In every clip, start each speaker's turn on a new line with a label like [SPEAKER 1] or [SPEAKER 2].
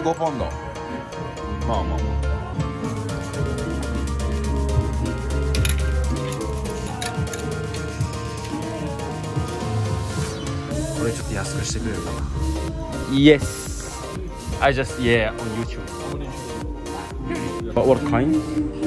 [SPEAKER 1] 15ポンド。まあまあまあ。これちょっと安くしてくれるかな。 Yes, I just on YouTube. What kind?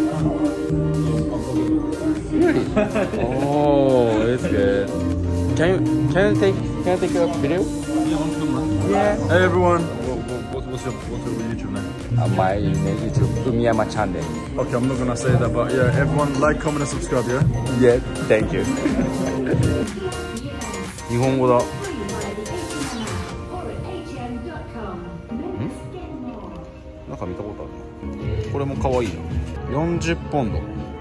[SPEAKER 1] Really? Oh, it's good. Can you take a video? Yeah. Hey everyone. What's your YouTube name?
[SPEAKER 2] My YouTube Umiyama channel.
[SPEAKER 1] Okay, I'm not gonna say that, but yeah, everyone like, comment, and subscribe. Yeah.
[SPEAKER 2] Yeah, thank you.
[SPEAKER 1] 日本語だ。なんか見たことあるな。これも可愛いな。40ポンド。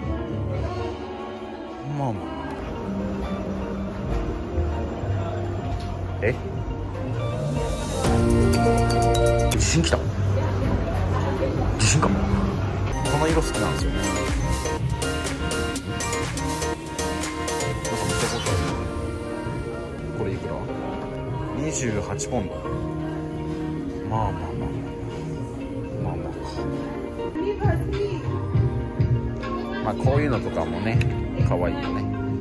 [SPEAKER 1] まあまあ。地震来た。地震かも。この色好きなんですよね。なんか見たことある。これいくら？28ポンド。まあまあまあ。まあこういうのとかもね、可愛いよね。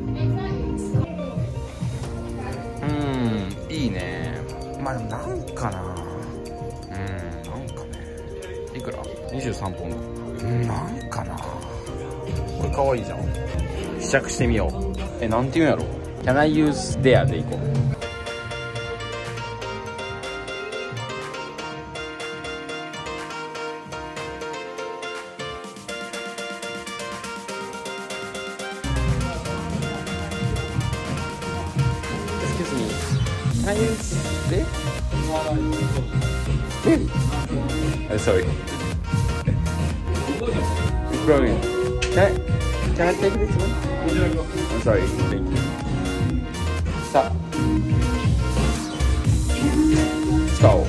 [SPEAKER 1] いいね。まあでもなんかな。なんかね。いくら？23ポンド。なんかな。これ可愛いじゃん。試着してみよう。なんて言うんやろ。Can I use there でいこう。Can I use this? Really? Sorry. It's brilliant. Can I take this one? I'm sorry. Thank you. さあ。使おう。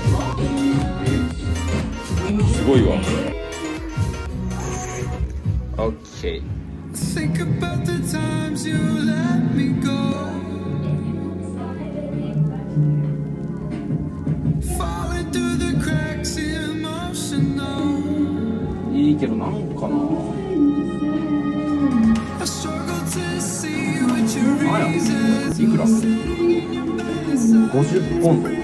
[SPEAKER 1] すごいわ。OK。Think about the times you let me go.いいけどなんかな。あや、いくら？50ポンド。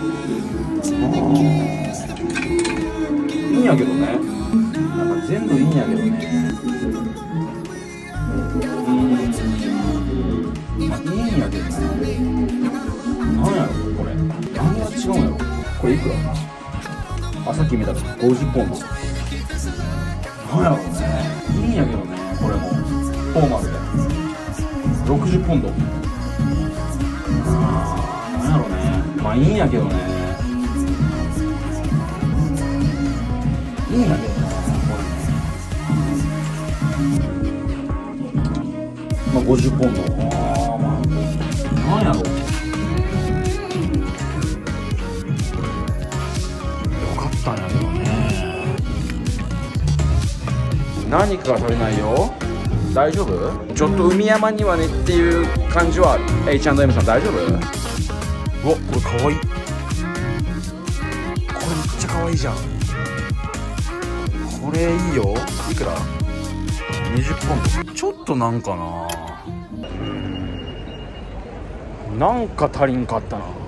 [SPEAKER 1] いいんやけどね。なんか全部いいんやけどね。まあいいんやけどね。なんやろこれ。何が違うんやろ。これいくら？あ、さっき見たら50ポンド。なんやろうね。いいんやけどね。これもフォーマルで60ポンド。なんやろうね。まあいいんやけどね。いいんやけどね。これまあ50ポンド。なんやろう。よかったんやけどね。何かが足りないよ。大丈夫？ちょっと海山にはねっていう感じは H&M さん大丈夫？うわ、これかわいい。これめっちゃかわいいじゃん。これいいよ。いくら？20ポンド。ちょっとなんかな。なんか足りんかったな。